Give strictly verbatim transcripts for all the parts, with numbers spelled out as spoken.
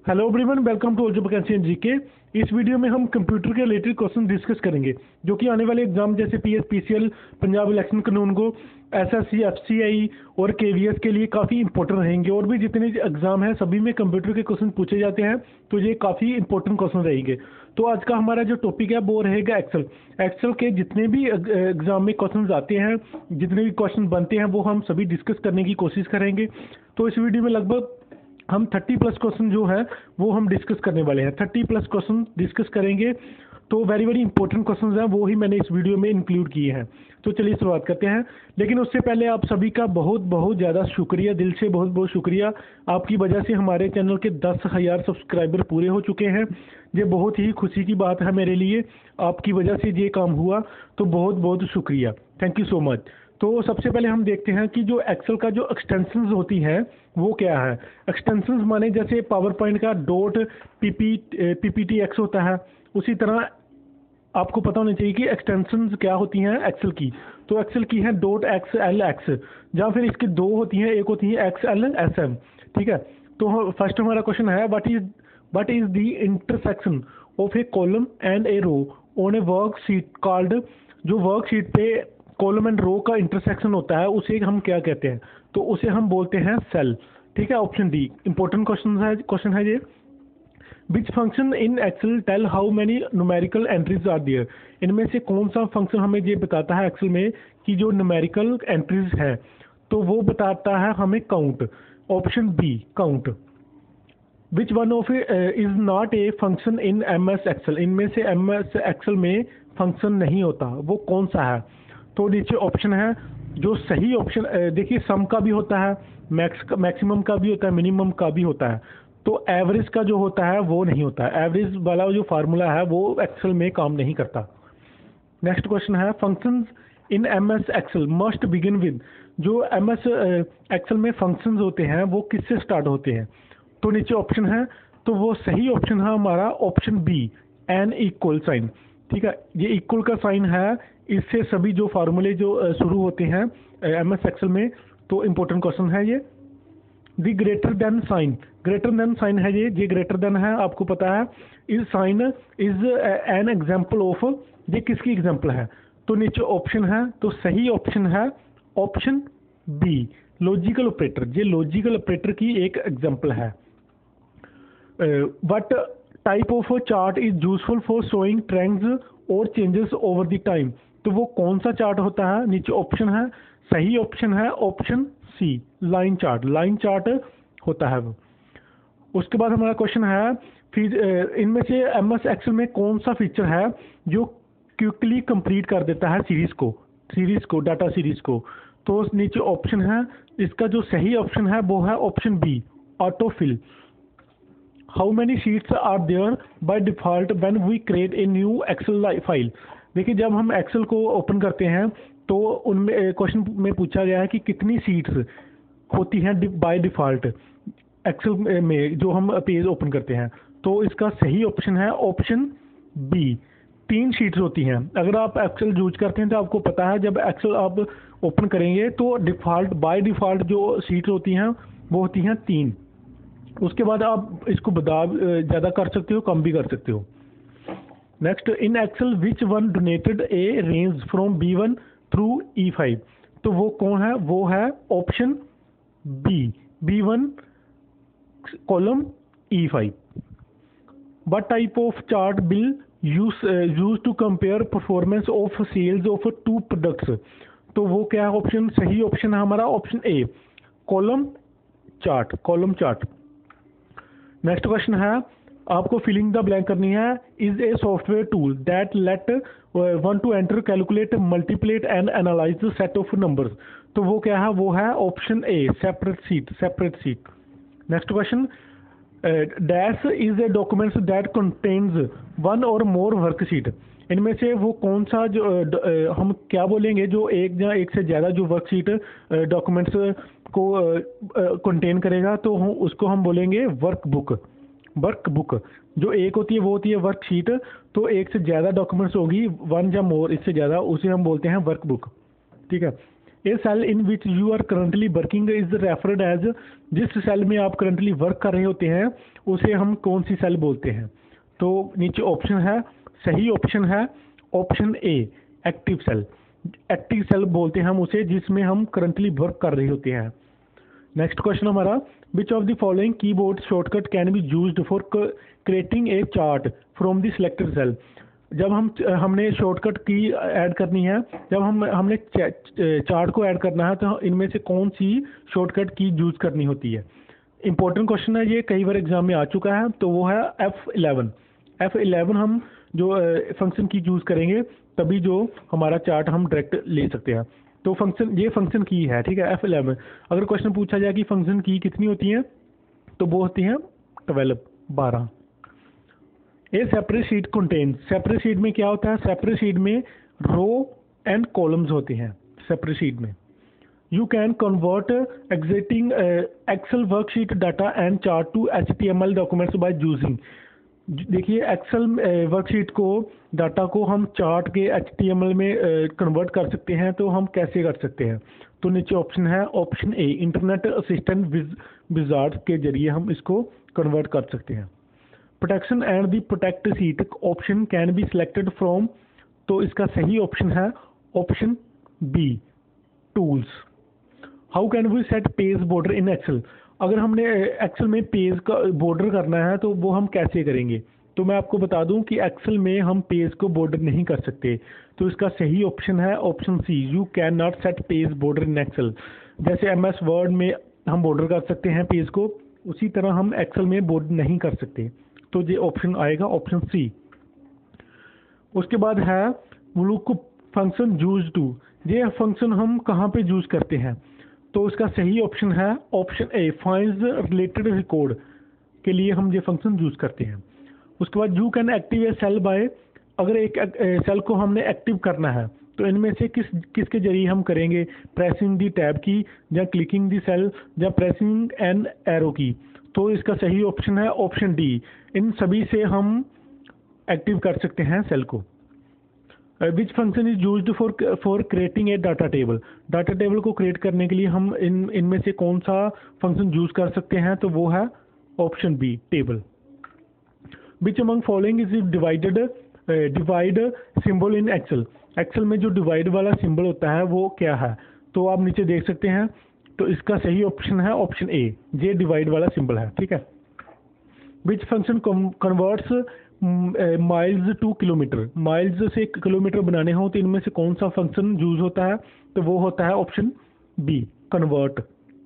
Hello everyone, welcome to Aljo vacancy and GK. इस video में हम कंप्यूटर के रिलेटेड क्वेश्चन डिस्कस करेंगे जो कि आने वाले एग्जाम जैसे पीएस, पीसीएल, पंजाब इलेक्शन कानून को, एसएससी, एफसीआई और केवीएस के लिए काफ़ी इंपॉर्टेंट रहेंगे। और भी जितने एग्जाम हैं सभी में कंप्यूटर के क्वेश्चन पूछे जाते हैं, तो ये काफ़ी इंपॉर्टेंट क्वेश्चन रहेंगे। तो आज का हमारा जो टॉपिक है वो रहेगा एक्सेल। एक्सेल के जितने भी एग्जाम में क्वेश्चन आते हैं, जितने भी क्वेश्चन बनते हैं, वो हम सभी डिस्कस करने की कोशिश करेंगे। तो इस वीडियो में लगभग हम तीस प्लस क्वेश्चन जो है वो हम डिस्कस करने वाले हैं। तीस प्लस क्वेश्चन डिस्कस करेंगे, तो वेरी वेरी इंपॉर्टेंट क्वेश्चन हैं, वो ही मैंने इस वीडियो में इंक्लूड किए हैं। तो चलिए शुरुआत करते हैं। लेकिन उससे पहले आप सभी का बहुत बहुत ज़्यादा शुक्रिया, दिल से बहुत बहुत शुक्रिया। आपकी वजह से हमारे चैनल के दस हज़ार सब्सक्राइबर पूरे हो चुके हैं। ये बहुत ही खुशी की बात है मेरे लिए, आपकी वजह से ये काम हुआ, तो बहुत बहुत शुक्रिया, थैंक यू सो मच। तो सबसे पहले हम देखते हैं कि जो एक्सेल का जो एक्सटेंशंस होती हैं वो क्या है। एक्सटेंशंस माने जैसे PowerPoint dot PP PPT पीपीटी एक्स होता है, उसी तरह आपको पता होना चाहिए कि एक्सटेंशंस क्या होती हैं एक्सेल की। तो एक्सेल की है डॉट एक्स एल एक्स, या फिर इसकी दो होती हैं, एक होती है एक्स एल एस एम। ठीक है, तो फर्स्ट हमारा क्वेश्चन है, what is what is the intersection of a column and a row on a worksheet called. जो वर्कशीट पे कॉलम एंड रो का इंटरसेक्शन होता है उसे हम क्या कहते हैं, तो उसे हम बोलते हैं सेल। ठीक है, ऑप्शन डी इंपॉर्टेंट क्वेश्चन है क्वेश्चन है ये। Which function in Excel tell how many numerical entries are there. इनमें से कौन सा फंक्शन हमें ये बताता है एक्सेल में कि जो न्यूमेरिकल एंट्रीज है, तो वो बताता है हमें count. Option B count. Which one of is not a function in M S Excel. इनमें से एम एस एक्सेल में फंक्शन नहीं होता, वो कौन सा है। तो नीचे ऑप्शन है, जो सही ऑप्शन देखिए, सम का भी होता है, मैक्स मैक्सिमम का भी होता है, मिनिमम का भी होता है। तो एवरेज का जो होता है वो नहीं होता है। एवरेज वाला जो फार्मूला है वो एक्सेल में काम नहीं करता। नेक्स्ट क्वेश्चन है, functions in M S Excel must begin with. जो एम एस एक्सेल में फंक्शंस होते हैं वो किससे स्टार्ट होते हैं। तो नीचे ऑप्शन है, तो वो सही ऑप्शन है हमारा option B, an equal sign. ठीक है, ये इक्वल का साइन है, इससे सभी जो फार्मूले जो शुरू होते हैं एम एस एक्सेल में। तो इम्पोर्टेंट क्वेश्चन है ये। The greater than sign, greater than sign है ये ये ग्रेटर देन है, आपको पता है। Is sign is an example of, ये किसकी एग्जाम्पल है। तो नीचे ऑप्शन है, तो सही ऑप्शन है ऑप्शन बी, लॉजिकल ऑपरेटर। ये लॉजिकल ऑपरेटर की एक एग्जाम्पल है। What type of chart is useful for showing trends और चेंजेस ओवर द टाइम। तो वो कौन सा चार्ट होता है। नीचे ऑप्शन है, सही ऑप्शन है option C, line chart. Line chart होता है वो। उसके बाद हमारा क्वेश्चन है, फिर इनमें से एम एस एक्सेल में कौन सा फीचर है जो क्विकली कंप्लीट कर देता है सीरीज को सीरीज को डाटा सीरीज को। तो नीचे ऑप्शन है, इसका जो सही ऑप्शन है वो है option B, autofill. How many sheets are there by default when we create a new Excel file. देखिए, जब हम एक्सेल को ओपन करते हैं तो उनमें क्वेश्चन में पूछा गया है कि कितनी सीट्स होती हैं बाय डिफॉल्ट एक्सेल में जो हम पेज ओपन करते हैं। तो इसका सही ऑप्शन है ऑप्शन बी, तीन शीट्स होती हैं। अगर आप एक्सेल यूज करते हैं तो आपको पता है, जब एक्सेल आप ओपन करेंगे तो डिफॉल्ट बाय डिफॉल्ट जो सीट्स होती हैं वो होती हैं तीन। उसके बाद आप इसको बदलाव ज़्यादा कर सकते हो, कम भी कर सकते हो। Next, in Excel which one donated a range from B one through E five. तो वो कौन है, वो है option B, B one column E five. What type of chart will use use to compare performance of sales of two products. तो वो क्या है ऑप्शन, सही ऑप्शन है हमारा option A, column chart, column chart. Next question है, आपको filling the blank करनी है। Is a software tool that let one to enter, calculate, multiply and analyse the set of numbers. तो वो क्या है, वो है option A, separate sheet, separate sheet. Next question, dash is a documents that contains one or more worksheet. इनमें से वो कौन सा जो uh, हम क्या बोलेंगे, जो एक या एक से ज़्यादा जो वर्कशीट डॉक्यूमेंट्स को कंटेन uh, करेगा, तो हम उसको हम बोलेंगे वर्क बुक। वर्क बुक जो एक होती है वो होती है वर्कशीट, तो एक से ज़्यादा डॉक्यूमेंट्स होगी, वन या मोर, इससे ज़्यादा, उसे हम बोलते हैं वर्क बुक। ठीक है, a cell in which you are currently working is referred as, जिस सेल में आप करंटली वर्क कर रहे होते हैं उसे हम कौन सी सेल बोलते हैं? तो नीचे ऑप्शन है, सही ऑप्शन है option A active cell. Active cell बोलते हैं हम उसे जिसमें हम करंटली वर्क कर रहे होते हैं। नेक्स्ट क्वेश्चन हमारा, which of the following keyboard shortcut can be used for creating a chart from the selected cell. जब हम हमने शॉर्टकट की ऐड करनी है, जब हम हमने चार्ट को ऐड करना है, तो इनमें से कौन सी शॉर्टकट की यूज करनी होती है? इंपॉर्टेंट क्वेश्चन है ये, कई बार एग्जाम में आ चुका है। तो वो है एफ इलेवन। एफ इलेवन हम जो फंक्शन की यूज करेंगे तभी जो हमारा चार्ट हम डायरेक्ट ले सकते हैं। तो फंक्शन, ये फंक्शन की है, ठीक है, एफ इलेवन। अगर क्वेश्चन पूछा जाए कि फंक्शन की कितनी होती है, तो वो होती है ट्वेल्व, बारह। A separate sheet contain, separate sheet में क्या होता है? सेपरेट शीट में रो एंड कॉलम्स होते हैं। सेपरेट शीट में you can convert existing Excel worksheet data and chart to H T M L documents by using. देखिए, एक्सेल वर्कशीट को, डाटा को हम चार्ट के एच टी एम एल में कन्वर्ट uh, कर सकते हैं। तो हम कैसे कर सकते हैं? तो नीचे ऑप्शन है option A, internet assistant wizard के जरिए हम इसको कन्वर्ट कर सकते हैं। Protection and the protect sheet option can be selected from, तो इसका सही ऑप्शन है option B, tools. How can we set page border in Excel? अगर हमने एक्सेल में पेज का बॉर्डर करना है तो वो हम कैसे करेंगे? तो मैं आपको बता दूं कि एक्सेल में हम पेज को बॉर्डर नहीं कर सकते। तो इसका सही ऑप्शन है option C, you can not set page border in Excel. जैसे एम एस वर्ड में हम बॉर्डर कर सकते हैं पेज को, उसी तरह हम एक्सेल में बॉर्डर नहीं कर सकते। तो ये ऑप्शन आएगा ऑप्शन सी। उसके बाद है लुक फंक्शन यूज टू, ये फंक्शन हम कहाँ पे यूज करते हैं? तो इसका सही ऑप्शन है option A, find related record के लिए हम ये फंक्शन यूज करते हैं। उसके बाद you can active a cell by, अगर एक सेल को हमने एक्टिव करना है तो इनमें से किस किसके जरिए हम करेंगे? प्रेसिंग दी टैब की, या क्लिकिंग दी सेल, या प्रेसिंग एन एरो की। तो इसका सही ऑप्शन है ऑप्शन डी, इन सभी से हम एक्टिव कर सकते हैं सेल को। Which function is used for for creating a data table, data table को क्रिएट करने के लिए हम इन इनमें से कौन सा फंक्शन यूज कर सकते हैं? तो वो है option B, table. Which among following is divided divide symbol in Excel, Excel में जो डिवाइड वाला सिंबल होता है वो क्या है? तो आप नीचे देख सकते हैं। तो इसका सही ऑप्शन है ऑप्शन ए, जे डिवाइड वाला सिंबल है, ठीक है। Which function converts miles to kilometre, miles से किलोमीटर बनाने हो तो इनमें से कौन सा फंक्शन यूज होता है? तो वो होता है option B, convert.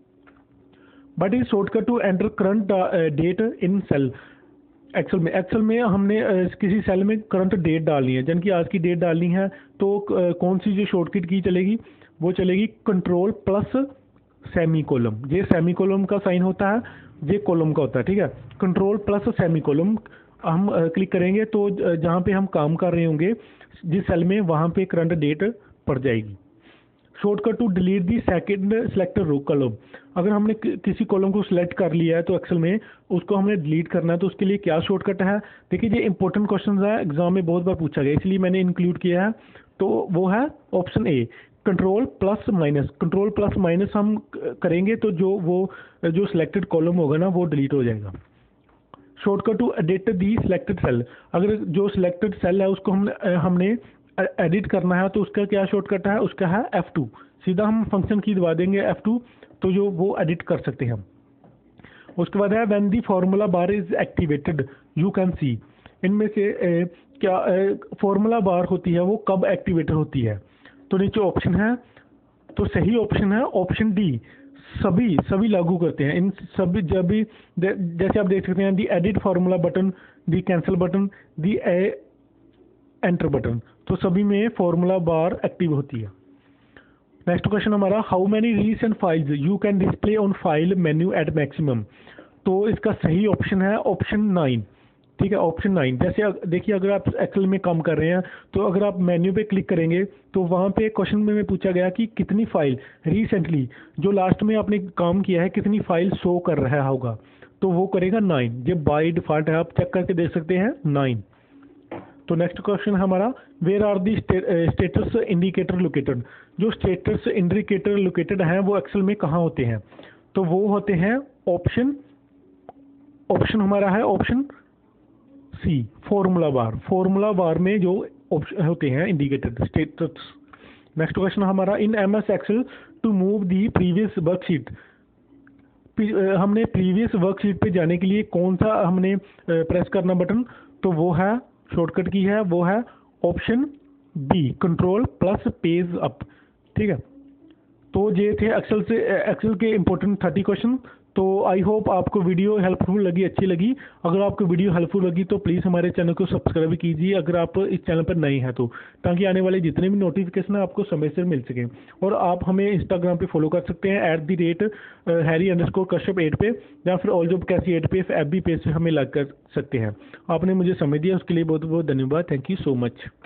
But is shortcut to enter current date in cell, Excel में एक्सेल में हमने uh, किसी सेल में करंट डेट डालनी है, जन की आज की डेट डालनी है, तो uh, कौन सी जो शॉर्टकट की चलेगी? वो चलेगी कंट्रोल प्लस सेमी कोलम। ये सेमी कोलम का साइन होता है, ये कॉलम का होता है, ठीक है। कंट्रोल प्लस सेमी कोलम हम क्लिक करेंगे तो जहाँ पे हम काम कर रहे होंगे जिस सेल में, वहाँ पे करंट डेट पड़ जाएगी। Shortcut to delete the second selected row column, अगर हमने किसी कॉलम को सिलेक्ट कर लिया है तो एक्सेल में उसको हमने डिलीट करना है, तो उसके लिए क्या शॉर्टकट है? देखिए, ये इंपॉर्टेंट क्वेश्चन है, एग्जाम में बहुत बार पूछा गया, इसलिए मैंने इंक्लूड किया है। तो वो है option A, control plus minus. Control plus minus हम करेंगे तो जो वो जो सिलेक्टेड कॉलम होगा ना वो डिलीट हो जाएगा। Shortcut to edit the selected cell, अगर जो सिलेक्टेड सेल है उसको हमने हमने एडिट करना है तो उसका क्या शॉर्टकट है? उसका है एफ टू। सीधा हम फंक्शन की दबा देंगे एफ टू, तो जो वो एडिट कर सकते हैं हम। उसके बाद है when the formula bar is activated you can see, इनमें से ए, क्या फार्मूला बार होती है वो कब एक्टिवेट होती है? तो नीचे ऑप्शन है, तो सही ऑप्शन है ऑप्शन डी, सभी सभी लागू करते हैं इन सभी। जब भी जैसे आप देख सकते हैं, the edit formula button, the cancel button, the enter button, तो सभी में फार्मूला बार एक्टिव होती है। नेक्स्ट क्वेश्चन हमारा, how many recent files you can display on file menu at maximum, तो इसका सही ऑप्शन है ऑप्शन नाइन, ठीक है, ऑप्शन नाइन। जैसे देखिए, अगर आप एक्सेल में काम कर रहे हैं तो अगर आप मेन्यू पे क्लिक करेंगे तो वहाँ पे क्वेश्चन में पूछा गया कि कितनी फाइल रिसेंटली जो लास्ट में आपने काम किया है कितनी फाइल शो कर रहा होगा, तो वो करेगा नाइन। जब बाय डिफॉल्ट है, आप चेक करके देख सकते हैं नाइन। तो नेक्स्ट क्वेश्चन हमारा, where are the status indicator located. जो स्टेटस इंडिकेटर लोकेटेड हैं वो एक्सेल में कहाँ होते हैं? तो वो होते हैं ऑप्शन ऑप्शन हमारा है option C, formula bar. Formula bar में जो ऑप्शन होते हैं इंडिकेटेड स्टेटस। नेक्स्ट क्वेश्चन हमारा, in M S Excel to move the previous worksheet. हमने प्रीवियस वर्कशीट पे जाने के लिए कौन सा हमने प्रेस करना बटन? तो वो है शॉर्टकट की है, वो है option B, control plus page up. ठीक है, तो ये थे एक्सेल से एक्सेल के इंपॉर्टेंट थर्टी क्वेश्चन। तो आई होप आपको वीडियो हेल्पफुल लगी, अच्छी लगी। अगर आपको वीडियो हेल्पफुल लगी तो प्लीज़ हमारे चैनल को सब्सक्राइब कीजिए अगर आप इस चैनल पर नए हैं तो, ताकि आने वाले जितने भी नोटिफिकेशन है आपको समय से मिल सके। और आप हमें इंस्टाग्राम पे फॉलो कर सकते हैं at the rate Harry underscore Kashyap at पे, या फिर ऑल जॉब कैसी एट पे एफ बी पेज पे हमें लाइक कर सकते हैं। आपने मुझे समय दिया उसके लिए बहुत बहुत धन्यवाद। Thank you so much.